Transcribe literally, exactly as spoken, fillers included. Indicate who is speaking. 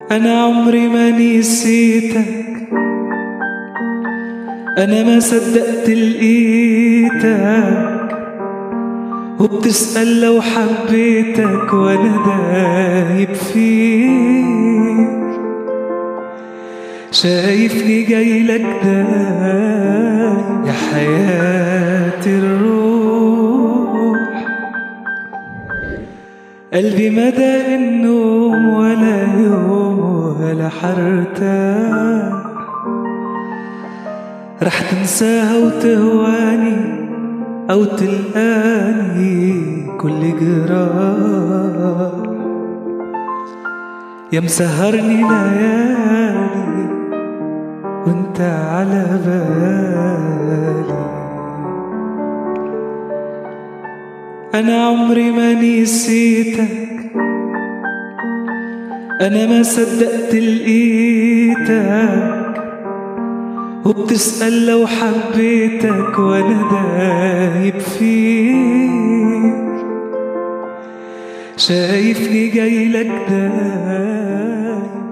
Speaker 1: أنا عمري ما نسيتك، أنا ما صدقت لقيتك، وبتسأل لو حبيتك وأنا دايب فيك. شايفني جايلك دايب يا حياة الروح، قلبي مدى النوم ولا يوم ولا حرتاح. رح تنساها وتهواني أو تلقاني كل جراح، يا مسهرني ليالي وانت على بالي. أنا عمري ما نسيتك، أنا ما صدقت لقيتك، وبتسأل لو حبيتك وأنا دايب فيك. شايفني جايلك دايب